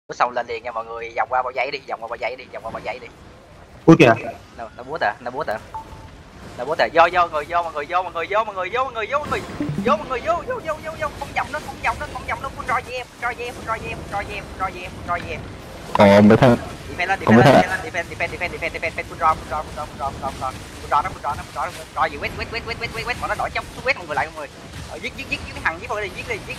Xong lên liền nha mọi người, vòng qua bao giấy đi, vòng qua bao giấy đi, vòng qua bao giấy đi. Ui kìa. Nó bút à, nó bút à. Nó bút à, vô người vô, mọi người vô, mọi người vô, mọi người vô, mọi người vô, mọi người vô, mọi người vô, vô, không vòng nó, không vòng nó, không vòng nó, full roi về, full roi về, full roi về, full roi về, full roi về, full roi về. Còn mới thằng. Defend lên, defend lên, defend, full roi, roi gì, quét, bọn nó đổi trong, quét mọi người lại mọi người. Giết cái thằng, giết đi.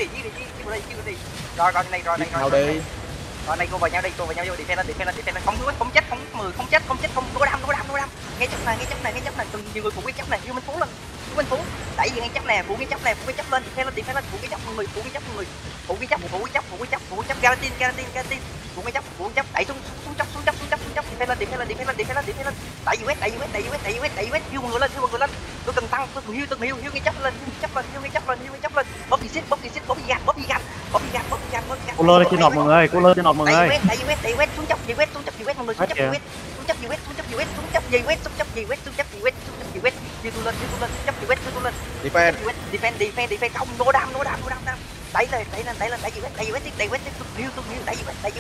Rồi này, rồi đi. Rồi này cô vào nhau đi, defend lên, không chết, không đam. Ngay chấp này, từng nhiều người phụ cái chấp này, yêu Minh Phú, đẩy về ngay chấp nè, phụ cái chấp lên, defend lên, phụ cái chấp mọi người, phụ cái chấp, guarantee, phụ cái chấp, đẩy xuống chấp, defend lên, đẩy quét, yêu mọi người lên, tôi cần tăng, tôi cần hiu ngay chấp lên, bóp gì gạt. Cô lơ trên nọt mọi người, đẩy quét, xuống chấp gì quét mọi người, xuống chấp gì quét, đi tu lên, chấp gì quét, defend, không, no đam, đẩy lên, đẩy quét, hiu, đẩy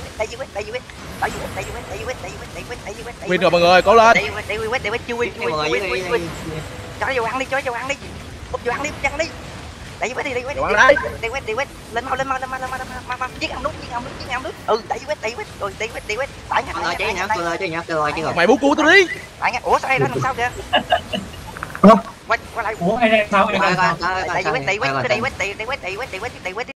quét, win rồi mọi người, cố lên. đẩy quét, chưa win, cho nó vào ăn đi, bóp vào ăn đi, đẩy quét, lên mau, giết ông nước, đẩy quét, rồi đẩy quét, tải nha, Mày bú cua tôi đi. tải nha, ủa sao đây làm sao kìa, Không. quay lại, Ủa ai ra sao? đẩy quét,